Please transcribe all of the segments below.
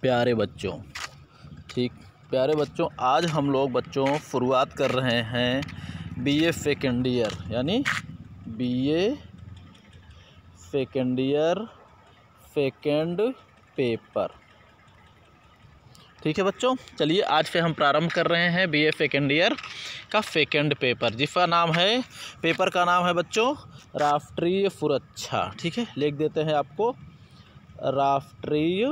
प्यारे बच्चों, प्यारे बच्चों, आज हम लोग बच्चों शुरुआत कर रहे हैं बीए सेकेंड ईयर यानी BA second year second paper. ठीक है बच्चों, चलिए आज से हम प्रारंभ कर रहे हैं बीए सेकेंड ईयर का सेकेंड पेपर, जिसका नाम है, पेपर का नाम है बच्चों राष्ट्रीय सुरक्षा। ठीक है, लिख देते हैं आपको राष्ट्रीय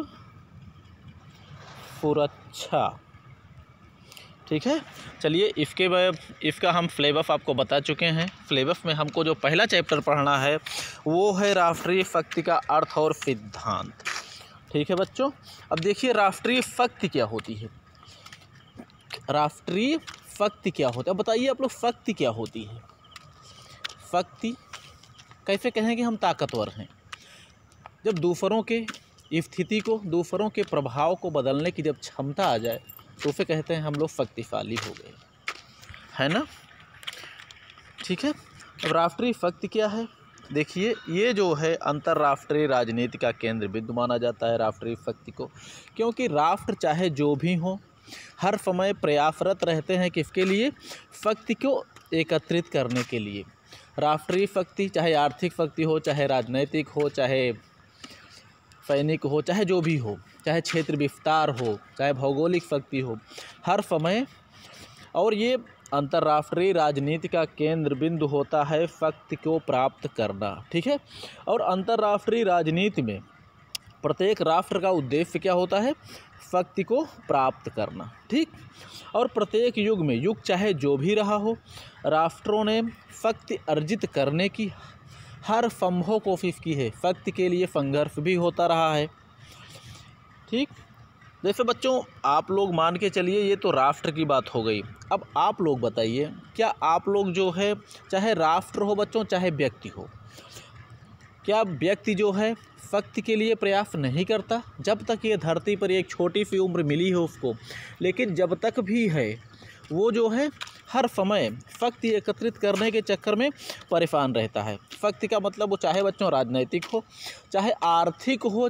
सुरक्षा। ठीक है, चलिए इसका हम सिलेबस आपको बता चुके हैं। सिलेबस में हमको जो पहला चैप्टर पढ़ना है वो है राष्ट्रीय शक्ति का अर्थ और सिद्धांत। ठीक है बच्चों, अब देखिए राष्ट्रीय शक्ति क्या होती है। राष्ट्रीय शक्ति क्या होता है, बताइए आप लोग, शक्ति क्या होती है। शक्ति कैसे कहेंगे हम ताकतवर हैं, जब दूसरों के स्थिति को, दूसरों के प्रभाव को बदलने की जब क्षमता आ जाए तो उसे कहते हैं हम लोग शक्तिशाली हो गए, है ना। ठीक है, अब राष्ट्रीय शक्ति क्या है, देखिए ये जो है अंतर्राष्ट्रीय राजनीति का केंद्र बिंदु माना जाता है राष्ट्रीय शक्ति को, क्योंकि राष्ट्र चाहे जो भी हो हर समय प्रयासरत रहते हैं किसके लिए, शक्ति को एकत्रित करने के लिए। राष्ट्रीय शक्ति चाहे आर्थिक शक्ति हो, चाहे राजनैतिक हो, चाहे सैनिक हो, चाहे जो भी हो, चाहे क्षेत्र विस्तार हो, चाहे भौगोलिक शक्ति हो, हर समय, और ये अंतर्राष्ट्रीय राजनीति का केंद्र बिंदु होता है शक्ति को प्राप्त करना। ठीक है, और अंतर्राष्ट्रीय राजनीति में प्रत्येक राष्ट्र का उद्देश्य क्या होता है, शक्ति को प्राप्त करना। ठीक, और प्रत्येक युग में, युग चाहे जो भी रहा हो, राष्ट्रों ने शक्ति अर्जित करने की हर संभव कोशिश की है। शक्ति के लिए संघर्ष भी होता रहा है। ठीक, जैसे बच्चों आप लोग मान के चलिए, ये तो राष्ट्र की बात हो गई। अब आप लोग बताइए, क्या आप लोग जो है, चाहे राष्ट्र हो बच्चों चाहे व्यक्ति हो, क्या व्यक्ति जो है शक्ति के लिए प्रयास नहीं करता? जब तक ये धरती पर एक छोटी सी उम्र मिली है उसको, लेकिन जब तक भी है वो जो है हर समय शक्ति एकत्रित करने के चक्कर में परेशान रहता है। शक्ति का मतलब वो चाहे बच्चों राजनैतिक हो, चाहे आर्थिक हो,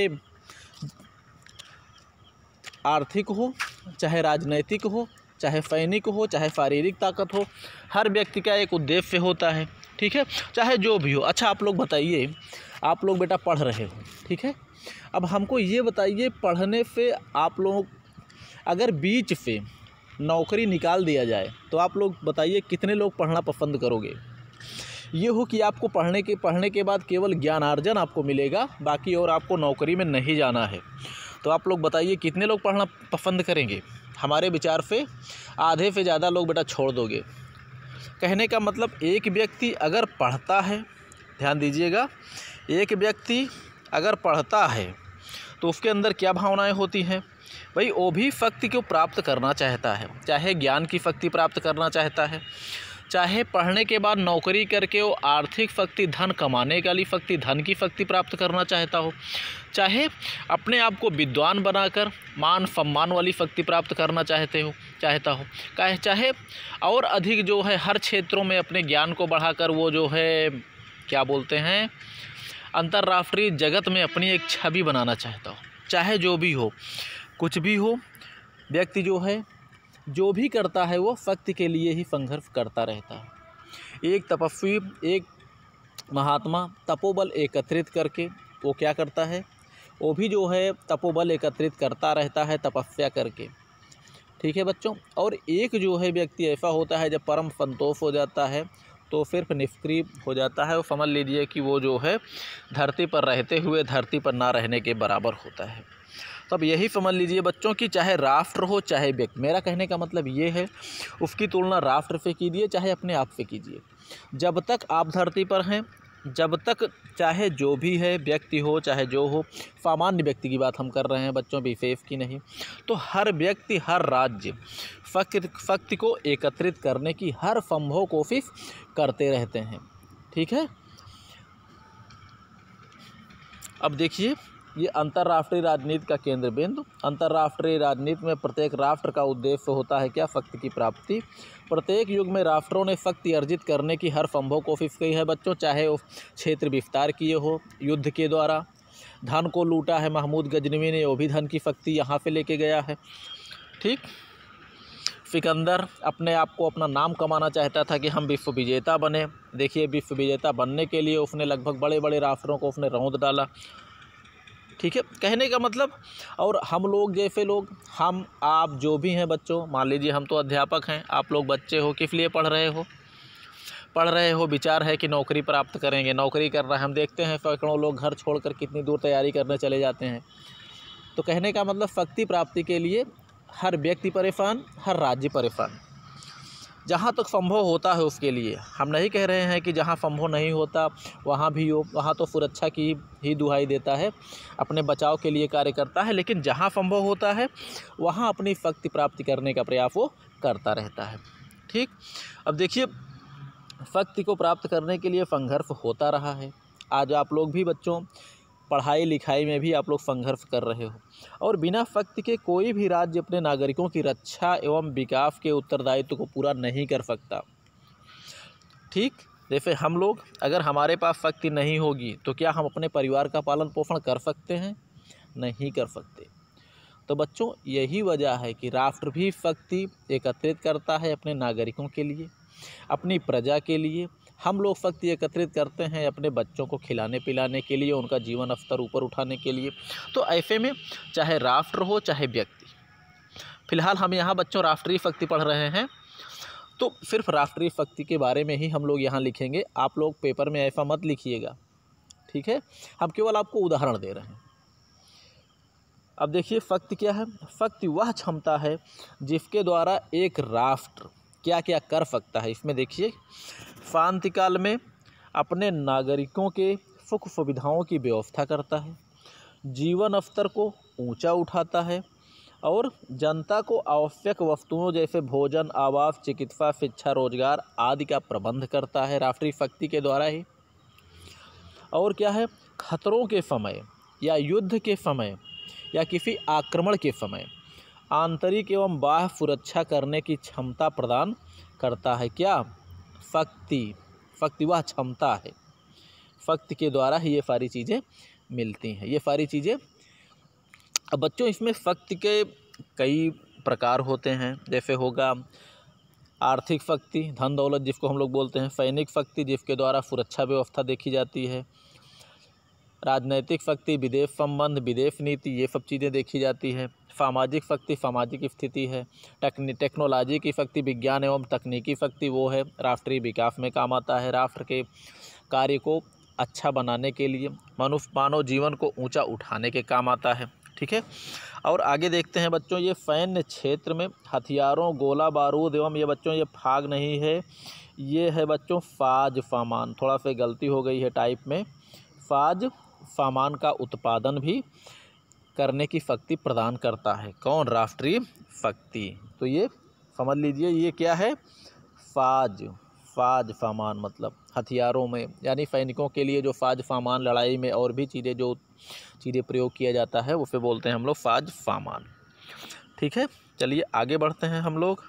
चाहे राजनैतिक हो, चाहे सैनिक हो, चाहे शारीरिक ताकत हो, हर व्यक्ति का एक उद्देश्य होता है। ठीक है, चाहे जो भी हो। अच्छा आप लोग बताइए, आप लोग बेटा पढ़ रहे हो, ठीक है, अब हमको ये बताइए, पढ़ने से आप लोग अगर बीच से नौकरी निकाल दिया जाए तो आप लोग बताइए कितने लोग पढ़ना पसंद करोगे। ये हो कि आपको पढ़ने के बाद केवल ज्ञानार्जन आपको मिलेगा, बाकी और आपको नौकरी में नहीं जाना है, तो आप लोग बताइए कितने लोग पढ़ना पसंद करेंगे। हमारे विचार से आधे से ज़्यादा लोग बेटा छोड़ दोगे। कहने का मतलब एक व्यक्ति अगर पढ़ता है, ध्यान दीजिएगा, एक व्यक्ति अगर पढ़ता है तो उसके अंदर क्या भावनाएं होती हैं भाई, वो भी शक्ति को प्राप्त करना चाहता है, चाहे ज्ञान की शक्ति प्राप्त करना चाहता है, चाहे पढ़ने के बाद नौकरी करके वो आर्थिक शक्ति, धन कमाने वाली शक्ति, धन की शक्ति प्राप्त करना चाहता हो, चाहे अपने आप को विद्वान बनाकर मान सम्मान वाली शक्ति प्राप्त करना चाहता हो, चाहे और अधिक जो है हर क्षेत्रों में अपने ज्ञान को बढ़ाकर वो जो है क्या बोलते हैं, अंतर्राष्ट्रीय जगत में अपनी एक छवि बनाना चाहता हो। चाहे जो भी हो, कुछ भी हो, व्यक्ति जो है जो भी करता है वो शक्ति के लिए ही संघर्ष करता रहता है। एक तपस्वी, एक महात्मा तपोबल एकत्रित करके वो क्या करता है, वो भी जो है तपोबल एकत्रित करता रहता है तपस्या करके। ठीक है बच्चों, और एक जो है व्यक्ति ऐसा होता है जब परम संतोष हो जाता है तो सिर्फ निष्क्रिय हो जाता है। वो समझ लीजिए कि वो जो है धरती पर रहते हुए धरती पर ना रहने के बराबर होता है। तो अब यही समझ लीजिए बच्चों कि चाहे राष्ट्र हो चाहे व्यक्ति, मेरा कहने का मतलब ये है, उसकी तुलना राष्ट्र से कीजिए चाहे अपने आप से कीजिए। जब तक आप धरती पर हैं, जब तक चाहे जो भी है, व्यक्ति हो चाहे जो हो, सामान्य व्यक्ति की बात हम कर रहे हैं बच्चों, विशेष की नहीं, तो हर व्यक्ति, हर राज्य शक्ति को एकत्रित करने की हर संभव कोशिश करते रहते हैं। ठीक है, अब देखिए ये अंतर्राष्ट्रीय राजनीति का केंद्र बिंदु। अंतर्राष्ट्रीय राजनीति में प्रत्येक राष्ट्र का उद्देश्य होता है क्या, शक्ति की प्राप्ति। प्रत्येक युग में राष्ट्रों ने शक्ति अर्जित करने की हर संभव कोशिश की है बच्चों, चाहे वो क्षेत्र विस्तार किए हो युद्ध के द्वारा, धन को लूटा है महमूद गजनवी ने, वो भी धन की फक्ति यहाँ पे लेके गया है। ठीक। सिकंदर अपने आप को अपना नाम कमाना चाहता था कि हम विश्व विजेता बने। देखिए विश्व विजेता बनने के लिए उसने लगभग बड़े बड़े राष्ट्रों को उसने रौंद डाला। ठीक है, कहने का मतलब। और हम लोग जैसे लोग, हम आप जो भी हैं बच्चों, मान लीजिए हम तो अध्यापक हैं, आप लोग बच्चे हो, किस लिए पढ़ रहे हो? पढ़ रहे हो विचार है कि नौकरी प्राप्त करेंगे, नौकरी कर रहे हैं। हम देखते हैं सैकड़ों लोग घर छोड़कर कितनी दूर तैयारी करने चले जाते हैं। तो कहने का मतलब शक्ति प्राप्ति के लिए हर व्यक्ति परेशान, हर राज्य परेशान। जहाँ तक संभव होता है उसके लिए, हम नहीं कह रहे हैं कि जहाँ संभव नहीं होता वहाँ भी हो, वहाँ तो सुरक्षा की ही दुहाई देता है, अपने बचाव के लिए कार्य करता है। लेकिन जहाँ संभव होता है वहाँ अपनी शक्ति प्राप्ति करने का प्रयास वो करता रहता है। ठीक। अब देखिए शक्ति को प्राप्त करने के लिए संघर्ष होता रहा है। आज आप लोग भी बच्चों पढ़ाई लिखाई में भी आप लोग संघर्ष कर रहे हो, और बिना शक्ति के कोई भी राज्य अपने नागरिकों की रक्षा एवं विकास के उत्तरदायित्व को पूरा नहीं कर सकता। ठीक। जैसे हम लोग, अगर हमारे पास शक्ति नहीं होगी तो क्या हम अपने परिवार का पालन पोषण कर सकते हैं? नहीं कर सकते। तो बच्चों यही वजह है कि राष्ट्र भी शक्ति एकत्रित करता है अपने नागरिकों के लिए, अपनी प्रजा के लिए। हम लोग शक्ति एकत्रित करते हैं अपने बच्चों को खिलाने पिलाने के लिए, उनका जीवन स्तर ऊपर उठाने के लिए। तो ऐसे में चाहे राष्ट्र हो चाहे व्यक्ति, फिलहाल हम यहाँ बच्चों राष्ट्रीय शक्ति पढ़ रहे हैं, तो सिर्फ राष्ट्रीय शक्ति के बारे में ही हम लोग यहाँ लिखेंगे। आप लोग पेपर में ऐसा मत लिखिएगा, ठीक है? हम केवल आपको उदाहरण दे रहे हैं। अब देखिए शक्ति क्या है? शक्ति वह क्षमता है जिसके द्वारा एक राष्ट्र क्या क्या कर सकता है। इसमें देखिए शांति काल में अपने नागरिकों के सुख सुविधाओं की व्यवस्था करता है, जीवन स्तर को ऊंचा उठाता है, और जनता को आवश्यक वस्तुओं जैसे भोजन, आवास, चिकित्सा, शिक्षा, रोजगार आदि का प्रबंध करता है राष्ट्रीय शक्ति के द्वारा ही। और क्या है? खतरों के समय या युद्ध के समय या किसी आक्रमण के समय आंतरिक एवं बाह्य सुरक्षा करने की क्षमता प्रदान करता है। क्या? शक्ति। शक्ति वह क्षमता है, शक्ति के द्वारा ही ये सारी चीज़ें मिलती हैं, ये सारी चीज़ें। अब बच्चों इसमें शक्ति के कई प्रकार होते हैं, जैसे होगा आर्थिक शक्ति, धन दौलत जिसको हम लोग बोलते हैं, सैनिक शक्ति जिसके द्वारा सुरक्षा व्यवस्था देखी जाती है, राजनैतिक शक्ति, विदेश संबंध, विदेश नीति, ये सब चीज़ें देखी जाती है। सामाजिक शक्ति सामाजिक स्थिति है। टेक्नोलॉजी की शक्ति, विज्ञान एवं तकनीकी शक्ति, वो है राष्ट्रीय विकास में काम आता है, राष्ट्र के कार्य को अच्छा बनाने के लिए, मानव जीवन को ऊंचा उठाने के काम आता है। ठीक है। और आगे देखते हैं बच्चों, ये सैन्य क्षेत्र में हथियारों, गोला बारूद एवं ये बच्चों ये फाग नहीं है, ये है बच्चों फाज सामान। थोड़ा सा गलती हो गई है टाइप में। फाज सामान का उत्पादन भी करने की शक्ति प्रदान करता है। कौन? राष्ट्रीय शक्ति। तो ये समझ लीजिए ये क्या है? फाज। फाज सामान मतलब हथियारों में, यानी सैनिकों के लिए जो फाज सामान, लड़ाई में और भी चीज़ें जो चीज़ें प्रयोग किया जाता है उसे बोलते हैं हम लोग फाज सामान। ठीक है, चलिए आगे बढ़ते हैं हम लोग।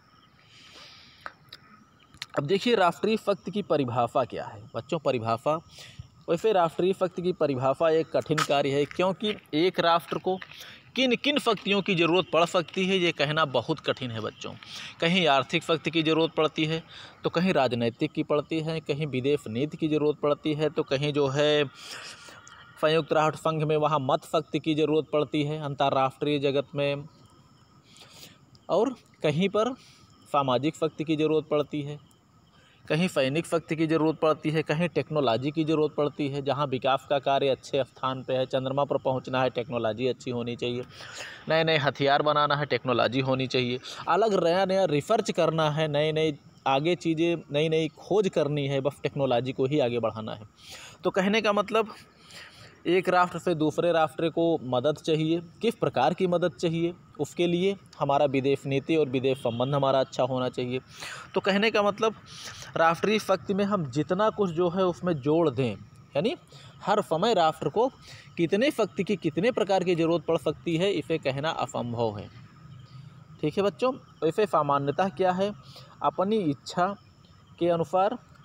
अब देखिए राष्ट्रीय शक्ति की परिभाषा क्या है बच्चों? परिभाषा, वैसे राष्ट्रीय शक्ति की परिभाषा एक कठिन कार्य है, क्योंकि एक राष्ट्र को किन किन शक्तियों की ज़रूरत पड़ सकती है ये कहना बहुत कठिन है बच्चों। कहीं आर्थिक शक्ति की ज़रूरत पड़ती है, तो कहीं राजनीतिक की पड़ती है, कहीं विदेश नीति की ज़रूरत पड़ती है, तो कहीं जो है संयुक्त राष्ट्र संघ में वहाँ मत शक्ति की ज़रूरत पड़ती है अंतर्राष्ट्रीय जगत में, और कहीं पर सामाजिक शक्ति की ज़रूरत पड़ती है, कहीं सैनिक शक्ति की ज़रूरत पड़ती है, कहीं टेक्नोलॉजी की ज़रूरत पड़ती है। जहाँ विकास का कार्य अच्छे स्थान पे है, चंद्रमा पर पहुँचना है, टेक्नोलॉजी अच्छी होनी चाहिए, नए नए हथियार बनाना है, टेक्नोलॉजी होनी चाहिए, अलग नया नया रिसर्च करना है, नए नए आगे चीज़ें, नई नई खोज करनी है, बस टेक्नोलॉजी को ही आगे बढ़ाना है। तो कहने का मतलब एक राष्ट्र से दूसरे राष्ट्र को मदद चाहिए। किस प्रकार की मदद चाहिए? उसके लिए हमारा विदेश नीति और विदेश संबंध हमारा अच्छा होना चाहिए। तो कहने का मतलब राष्ट्रीय शक्ति में हम जितना कुछ जो है उसमें जोड़ दें, यानी हर समय राष्ट्र को कितने शक्ति की कितने प्रकार की ज़रूरत पड़ सकती है, इसे कहना असंभव है। ठीक है बच्चों। वैसे सामान्यतः क्या है? अपनी इच्छा के अनुसार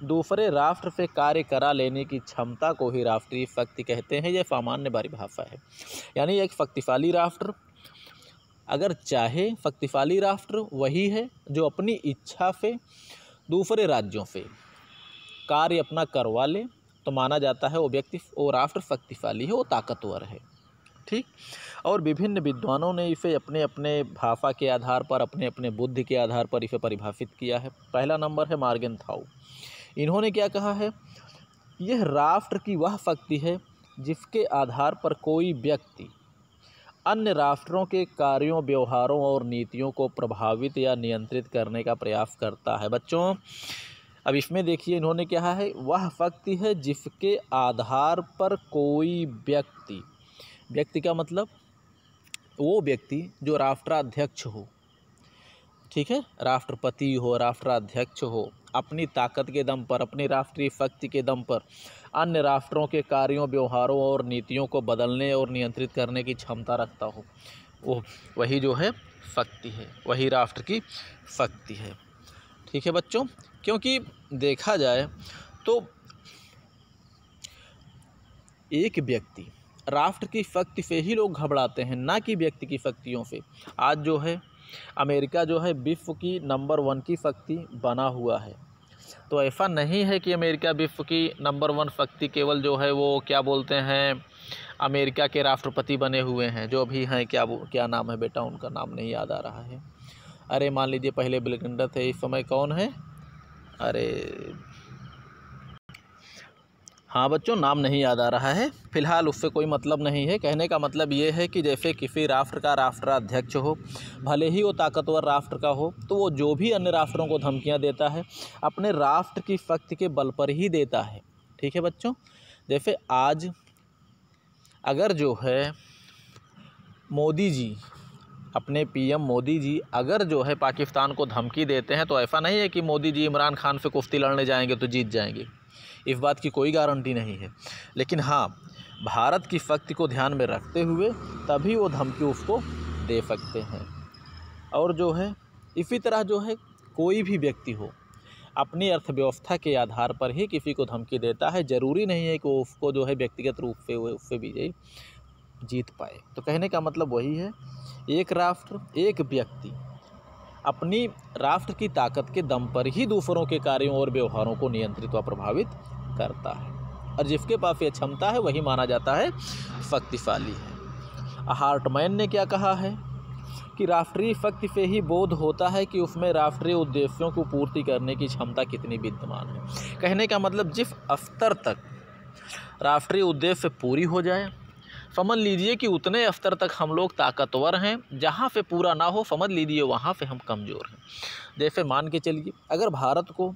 दूसरे राष्ट्र से कार्य करा लेने की क्षमता को ही राष्ट्रीय शक्ति कहते हैं। यह सामान्य परिभाषा है। यानी एक शक्तिशाली राष्ट्र अगर चाहे, शक्तिशाली राष्ट्र वही है जो अपनी इच्छा से दूसरे राज्यों से कार्य अपना करवा ले, तो माना जाता है वो राष्ट्र शक्तिशाली है, वो ताकतवर है। ठीक। और विभिन्न विद्वानों ने इसे अपने अपने भाषा के आधार पर, अपने अपने बुद्धि के आधार पर इसे परिभाषित किया है। पहला नंबर है मॉर्गेनथाउ। इन्होंने क्या कहा है, यह राष्ट्र की वह शक्ति है जिसके आधार पर कोई व्यक्ति अन्य राष्ट्रों के कार्यों, व्यवहारों और नीतियों को प्रभावित या नियंत्रित करने का प्रयास करता है। बच्चों अब इसमें देखिए इन्होंने क्या है, वह शक्ति है जिसके आधार पर कोई व्यक्ति का मतलब वो व्यक्ति जो राष्ट्राध्यक्ष हो, ठीक है, राष्ट्रपति हो, राष्ट्राध्यक्ष हो, अपनी ताकत के दम पर, अपनी राष्ट्रीय शक्ति के दम पर अन्य राष्ट्रों के कार्यों, व्यवहारों और नीतियों को बदलने और नियंत्रित करने की क्षमता रखता हो, वो वही जो है शक्ति है, वही राष्ट्र की शक्ति है। ठीक है बच्चों, क्योंकि देखा जाए तो एक व्यक्ति, राष्ट्र की शक्ति से ही लोग घबराते हैं, ना कि व्यक्ति की शक्तियों से। आज जो है अमेरिका जो है विश्व की नंबर 1 की शक्ति बना हुआ है, तो ऐसा नहीं है कि अमेरिका विश्व की नंबर 1 शक्ति केवल जो है वो क्या बोलते हैं अमेरिका के राष्ट्रपति बने हुए हैं, जो भी हैं, क्या नाम है बेटा, उनका नाम नहीं याद आ रहा है। अरे मान लीजिए पहले बिल क्लिंटन थे, इस समय कौन है, अरे हाँ बच्चों नाम नहीं याद आ रहा है, फिलहाल उससे कोई मतलब नहीं है। कहने का मतलब ये है कि जैसे किसी राष्ट्र का राष्ट्राध्यक्ष हो, भले ही वो ताकतवर राष्ट्र का हो, तो वो जो भी अन्य राष्ट्रों को धमकियां देता है अपने राष्ट्र की शक्ति के बल पर ही देता है। ठीक है बच्चों, जैसे आज अगर जो है मोदी जी, अपने पीएम मोदी जी अगर जो है पाकिस्तान को धमकी देते हैं, तो ऐसा नहीं है कि मोदी जी इमरान खान से कुश्ती लड़ने जाएंगे तो जीत जाएंगे, इस बात की कोई गारंटी नहीं है। लेकिन हाँ, भारत की शक्ति को ध्यान में रखते हुए तभी वो धमकी उसको दे सकते हैं। और जो है इसी तरह जो है कोई भी व्यक्ति हो, अपनी अर्थव्यवस्था के आधार पर ही किसी को धमकी देता है, ज़रूरी नहीं है कि वो उसको जो है व्यक्तिगत रूप से उससे विजयी जीत पाए। तो कहने का मतलब वही है, एक राष्ट्र, एक व्यक्ति अपनी राष्ट्र की ताकत के दम पर ही दूसरों के कार्यों और व्यवहारों को नियंत्रित व प्रभावित करता है, और जिसके पास ये क्षमता है वही माना जाता है शक्तिशाली है। हार्टमैन ने क्या कहा है कि राष्ट्रीय शक्ति से ही बोध होता है कि उसमें राष्ट्रीय उद्देश्यों को पूर्ति करने की क्षमता कितनी विद्यमान है। कहने का मतलब जिस स्तर तक राष्ट्रीय उद्देश्य पूरी हो जाए, समझ लीजिए कि उतने स्तर तक हम लोग ताकतवर हैं, जहाँ पे पूरा ना हो समझ लीजिए वहाँ पे हम कमज़ोर हैं। जैसे मान के चलिए अगर भारत को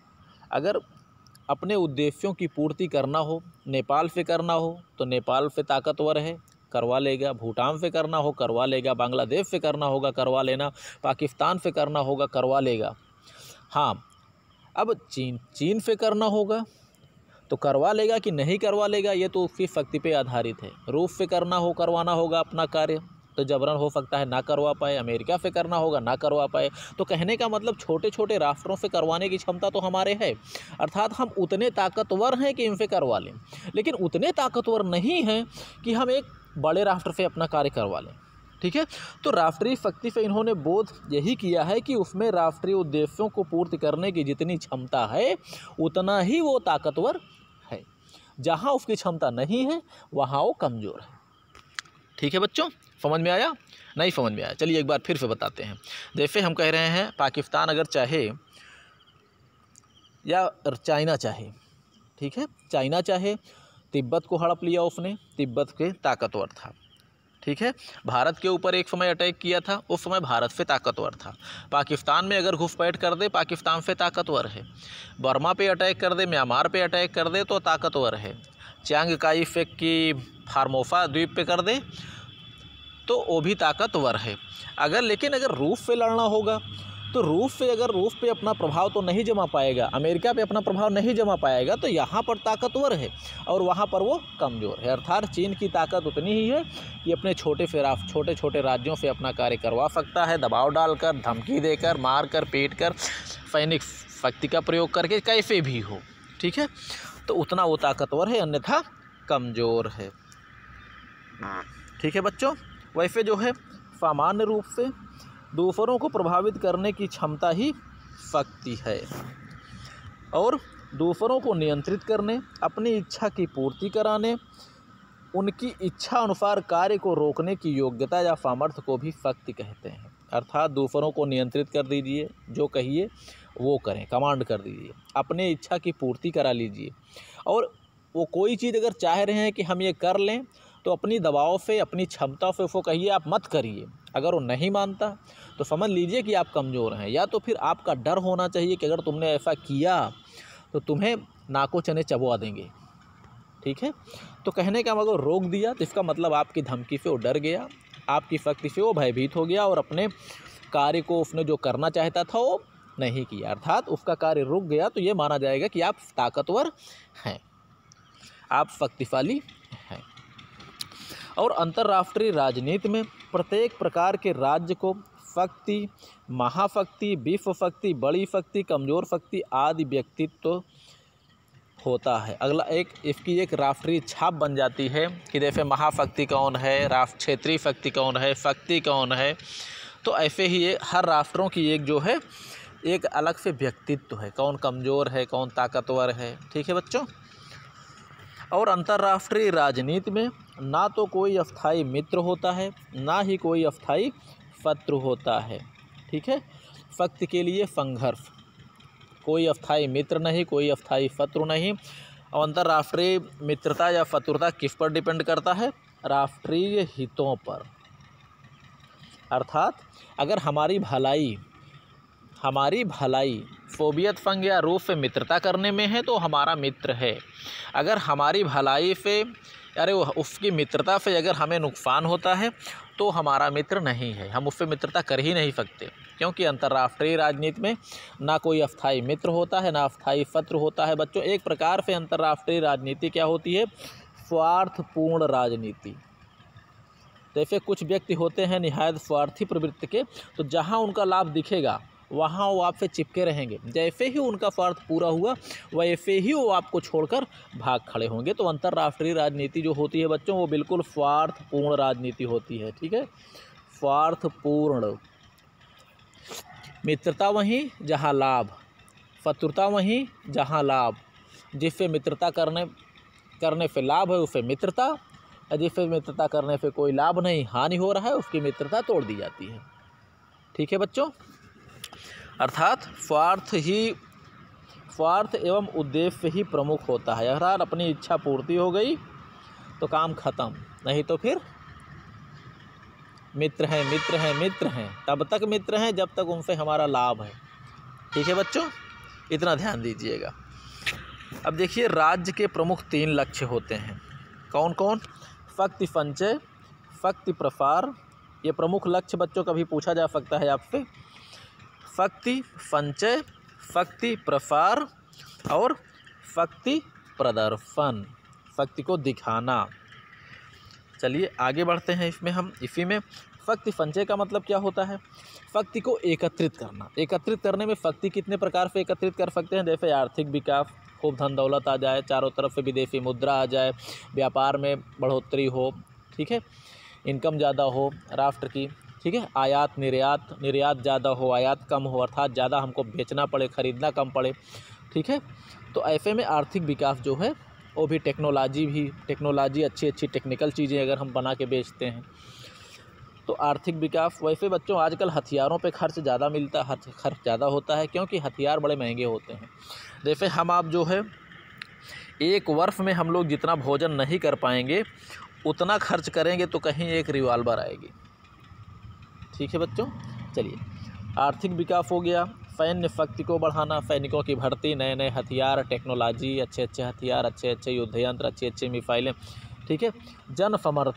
अगर अपने उद्देश्यों की पूर्ति करना हो, नेपाल से करना हो तो नेपाल से ताकतवर है, करवा लेगा, भूटान से करना हो करवा लेगा, बांग्लादेश से करना होगा करवा लेना, पाकिस्तान से करना होगा करवा लेगा। हाँ, अब चीन से करना होगा तो करवा लेगा कि नहीं करवा लेगा, ये तो उसकी शक्ति पे आधारित है। रूस से करवाना होगा अपना कार्य तो जबरन हो सकता है ना करवा पाए, अमेरिका से करना होगा ना करवा पाए। तो कहने का मतलब छोटे छोटे राष्ट्रों से करवाने की क्षमता तो हमारे है, अर्थात हम उतने ताकतवर हैं कि इनसे करवा लें, लेकिन उतने ताकतवर नहीं हैं कि हम एक बड़े राष्ट्र से अपना कार्य करवा लें। ठीक है, तो राष्ट्रीय शक्ति से इन्होंने बोध यही किया है कि उसमें राष्ट्रीय उद्देश्यों को पूर्ति करने की जितनी क्षमता है उतना ही वो ताकतवर है, जहाँ उसकी क्षमता नहीं है वहाँ वो कमज़ोर है। ठीक है बच्चों, समझ में आया? नहीं समझ में आया? चलिए एक बार फिर से बताते हैं। जैसे हम कह रहे हैं पाकिस्तान अगर चाहे या चाइना चाहे, ठीक है, चाइना चाहे, तिब्बत को हड़प लिया उसने, तिब्बत के ताकतवर था। ठीक है, भारत के ऊपर एक समय अटैक किया था, उस समय भारत से ताकतवर था। पाकिस्तान में अगर घुसपैठ कर दे, पाकिस्तान से ताकतवर है। बर्मा पे अटैक कर दे, म्यांमार पे अटैक कर दे तो ताकतवर है। चियांग काई शेक की फार्मोसा द्वीप पे कर दे तो वो भी ताकतवर है। लेकिन अगर रूस पे लड़ना होगा तो रूस पे अपना प्रभाव तो नहीं जमा पाएगा, अमेरिका पे अपना प्रभाव नहीं जमा पाएगा, तो यहाँ पर ताकतवर है और वहाँ पर वो कमज़ोर है। अर्थात चीन की ताकत उतनी ही है कि अपने छोटे छोटे राज्यों से अपना कार्य करवा सकता है, दबाव डालकर, धमकी देकर, मार कर, पीट कर, शक्ति का प्रयोग करके कैसे भी हो, ठीक है, तो उतना वो ताकतवर है, अन्यथा कमज़ोर है। ठीक है बच्चों, वैसे जो है सामान्य रूप से दूसरों को प्रभावित करने की क्षमता ही शक्ति है और दूसरों को नियंत्रित करने, अपनी इच्छा की पूर्ति कराने, उनकी इच्छा अनुसार कार्य को रोकने की योग्यता या सामर्थ्य को भी शक्ति कहते हैं। अर्थात दूसरों को नियंत्रित कर दीजिए, जो कहिए वो करें, कमांड कर दीजिए, अपने इच्छा की पूर्ति करा लीजिए। और वो कोई चीज़ अगर चाह रहे हैं कि हम ये कर लें तो अपनी दबाव से, अपनी क्षमता से उसको कहिए आप मत करिए। अगर वो नहीं मानता तो समझ लीजिए कि आप कमज़ोर हैं, या तो फिर आपका डर होना चाहिए कि अगर तुमने ऐसा किया तो तुम्हें नाको चने चबवा देंगे। ठीक है, तो कहने का मतलब रोक दिया तो इसका मतलब आपकी धमकी से वो डर गया, आपकी शक्ति से वो भयभीत हो गया और अपने कार्य को उसने जो करना चाहता था वो नहीं किया, अर्थात उसका कार्य रुक गया। तो ये माना जाएगा कि आप ताकतवर हैं, आप शक्तिशाली हैं। और अंतर्राष्ट्रीय राजनीति में प्रत्येक प्रकार के राज्य को शक्ति, महाशक्ति, विश्व शक्ति, बड़ी शक्ति, कमज़ोर शक्ति आदि व्यक्तित्व होता है। अगला इसकी एक राष्ट्रीय छाप बन जाती है कि जैसे महाशक्ति कौन है, क्षेत्रीय शक्ति कौन है, शक्ति कौन है। तो ऐसे ही ये हर राष्ट्रों की एक जो है एक अलग से व्यक्तित्व है, कौन कमज़ोर है, कौन ताकतवर है। ठीक है बच्चों, और अंतर्राष्ट्रीय राजनीति में ना तो कोई अस्थायी मित्र होता है, ना ही कोई अस्थायी शत्रु होता है। ठीक है, शक्ति के लिए संघर्ष, कोई अस्थायी मित्र नहीं, कोई अस्थायी शत्रु नहीं। और अंतर्राष्ट्रीय मित्रता या शत्रुता किस पर डिपेंड करता है? राष्ट्रीय हितों पर। अर्थात अगर हमारी भलाई सोवियत संघ या रूस से मित्रता करने में है तो हमारा मित्र है। अगर हमारी भलाई से उसकी मित्रता से अगर हमें नुकसान होता है तो हमारा मित्र नहीं है, हम उससे मित्रता कर ही नहीं सकते, क्योंकि अंतर्राष्ट्रीय राजनीति में ना कोई अस्थायी मित्र होता है, ना अस्थायी शत्रु होता है। बच्चों, एक प्रकार से अंतर्राष्ट्रीय राजनीति क्या होती है? स्वार्थपूर्ण राजनीति। जैसे कुछ व्यक्ति होते हैं निहायत स्वार्थी प्रवृत्ति के, तो जहाँ उनका लाभ दिखेगा वहाँ वो आपसे चिपके रहेंगे। जैसे ही उनका स्वार्थ पूरा हुआ वैसे ही वो आपको छोड़कर भाग खड़े होंगे। तो अंतर्राष्ट्रीय राजनीति जो होती है बच्चों, वो बिल्कुल स्वार्थपूर्ण राजनीति होती है। ठीक है, स्वार्थपूर्ण। मित्रता वहीं जहाँ लाभ, शत्रुता वहीं जहाँ लाभ। जिससे मित्रता करने से लाभ है उसे मित्रता, और जिससे मित्रता करने से कोई लाभ नहीं, हानि हो रहा है, उसकी मित्रता तोड़ दी जाती है। ठीक है बच्चों, अर्थात स्वार्थ एवं उद्देश्य ही प्रमुख होता है। अर्थात अपनी इच्छा पूर्ति हो गई तो काम खत्म, नहीं तो फिर मित्र हैं, तब तक मित्र हैं जब तक उनसे हमारा लाभ है। ठीक है बच्चों, इतना ध्यान दीजिएगा। अब देखिए, राज्य के प्रमुख 3 लक्ष्य होते हैं। कौन कौन? शक्ति संचय, शक्ति प्रसार, ये प्रमुख लक्ष्य बच्चों कभी पूछा जा सकता है आपसे। शक्ति संचय, शक्ति प्रसार और शक्ति प्रदर्शन, शक्ति को दिखाना। चलिए आगे बढ़ते हैं इसमें हम। इसी में शक्ति संचय का मतलब क्या होता है? शक्ति को एकत्रित करना। एकत्रित करने में शक्ति कितने प्रकार से एकत्रित कर सकते हैं? जैसे आर्थिक विकास, खूब धन दौलत आ जाए, चारों तरफ से विदेशी मुद्रा आ जाए, व्यापार में बढ़ोतरी हो, ठीक है, इनकम ज़्यादा हो राष्ट्र की, ठीक है, आयात निर्यात ज़्यादा हो, आयात कम हो, अर्थात ज़्यादा हमको बेचना पड़े, ख़रीदना कम पड़े। ठीक है, तो ऐसे में आर्थिक विकास जो है वो भी टेक्नोलॉजी अच्छी टेक्निकल चीज़ें अगर हम बना के बेचते हैं तो आर्थिक विकास। वैसे बच्चों आजकल हथियारों पे खर्च ज़्यादा होता है, क्योंकि हथियार बड़े महंगे होते हैं। जैसे हम आप जो है एक वर्ष में हम लोग जितना भोजन नहीं कर पाएंगे उतना खर्च करेंगे तो कहीं एक रिवॉल्वर आएगी। ठीक है बच्चों, चलिए आर्थिक विकास हो गया, सैन्य शक्ति को बढ़ाना, सैनिकों की भर्ती, नए नए हथियार, टेक्नोलॉजी, अच्छे हथियार, अच्छे युद्ध यंत्र, अच्छी मिसाइलें। ठीक है, जन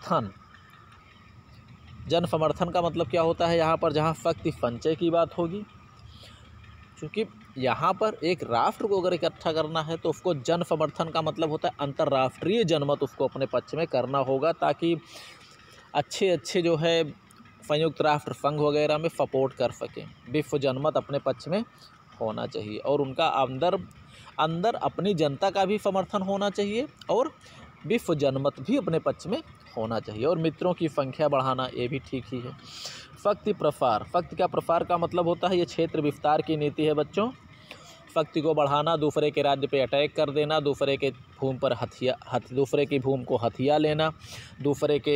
समर्थन का मतलब क्या होता है? यहाँ पर जहाँ शक्ति संचय की बात होगी, क्योंकि यहाँ पर एक राष्ट्र को अगर इकट्ठा करना है तो उसको जन समर्थन का मतलब होता है अंतर्राष्ट्रीय जनमत उसको अपने पक्ष में करना होगा, ताकि अच्छे जो है संयुक्त राष्ट्र संघ वगैरह में सपोर्ट कर सकें, विश्व जनमत अपने पक्ष में होना चाहिए और उनका अंदर अपनी जनता का भी समर्थन होना चाहिए और विश्व जनमत भी अपने पक्ष में होना चाहिए और मित्रों की संख्या बढ़ाना, ये भी ठीक ही है। शक्ति प्रसार, शक्ति का प्रसार का मतलब होता है ये क्षेत्र विस्तार की नीति है बच्चों। शक्ति को बढ़ाना, दूसरे के राज्य पे अटैक कर देना, दूसरे के भूमि पर दूसरे की भूमि को हथिया लेना, दूसरे के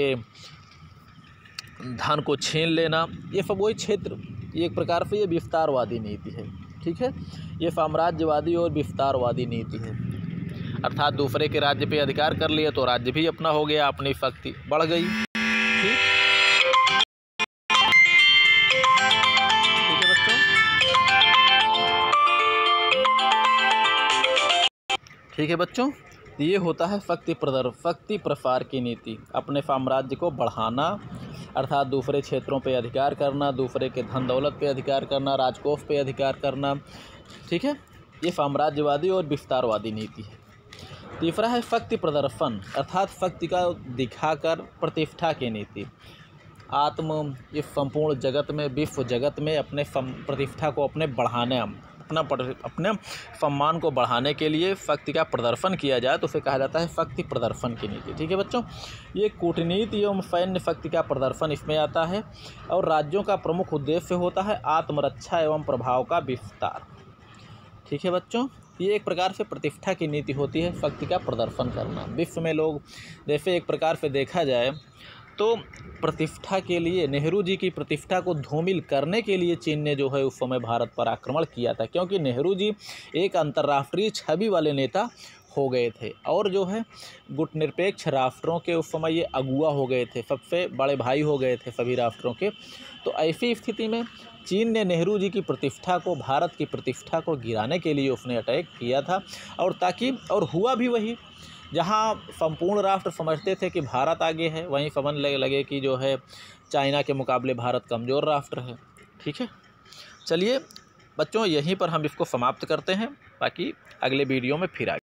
धन को छीन लेना, ये सब वही क्षेत्र, एक प्रकार से ये विस्तारवादी नीति है। ठीक है, ये साम्राज्यवादी और विस्तारवादी नीति है। अर्थात दूसरे के राज्य पे अधिकार कर लिया तो राज्य भी अपना हो गया, अपनी शक्ति बढ़ गई। ठीक है बच्चों, ठीक है बच्चों, ये होता है शक्ति प्रसार की नीति। अपने साम्राज्य को बढ़ाना अर्थात दूसरे क्षेत्रों पे अधिकार करना, दूसरे के धन दौलत पे अधिकार करना, राजकोष पे अधिकार करना। ठीक है, ये साम्राज्यवादी और विस्तारवादी नीति है। तीसरा है शक्ति प्रदर्शन अर्थात शक्ति का दिखाकर प्रतिष्ठा की नीति। इस संपूर्ण जगत में, विश्व जगत में अपने प्रतिष्ठा को अपने सम्मान को बढ़ाने के लिए शक्ति का प्रदर्शन किया जाए तो उसे कहा जाता है शक्ति प्रदर्शन की नीति। ठीक है बच्चों, ये कूटनीति एवं सैन्य शक्ति का प्रदर्शन इसमें आता है और राज्यों का प्रमुख उद्देश्य होता है आत्मरक्षा एवं प्रभाव का विस्तार। ठीक है बच्चों, ये एक प्रकार से प्रतिष्ठा की नीति होती है, शक्ति का प्रदर्शन करना। विश्व में लोग जैसे एक प्रकार से देखा जाए तो प्रतिष्ठा के लिए, नेहरू जी की प्रतिष्ठा को धूमिल करने के लिए चीन ने जो है उस समय भारत पर आक्रमण किया था, क्योंकि नेहरू जी एक अंतर्राष्ट्रीय छवि वाले नेता हो गए थे और जो है गुटनिरपेक्ष राष्ट्रों के उस समय ये अगुआ हो गए थे, सबसे बड़े भाई हो गए थे सभी राष्ट्रों के। तो ऐसी स्थिति में चीन ने नेहरू जी की प्रतिष्ठा को, भारत की प्रतिष्ठा को गिराने के लिए उसने अटैक किया था और हुआ भी वही। जहां संपूर्ण राष्ट्र समझते थे कि भारत आगे है, वहीं समझ लगे कि जो है चाइना के मुकाबले भारत कमज़ोर राष्ट्र है। ठीक है, चलिए बच्चों, यहीं पर हम इसको समाप्त करते हैं, बाकी अगले वीडियो में फिर आगे